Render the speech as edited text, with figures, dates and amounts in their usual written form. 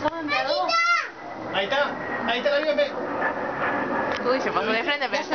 Ahí está el avión, ve. Uy, se pasó de frente, pero...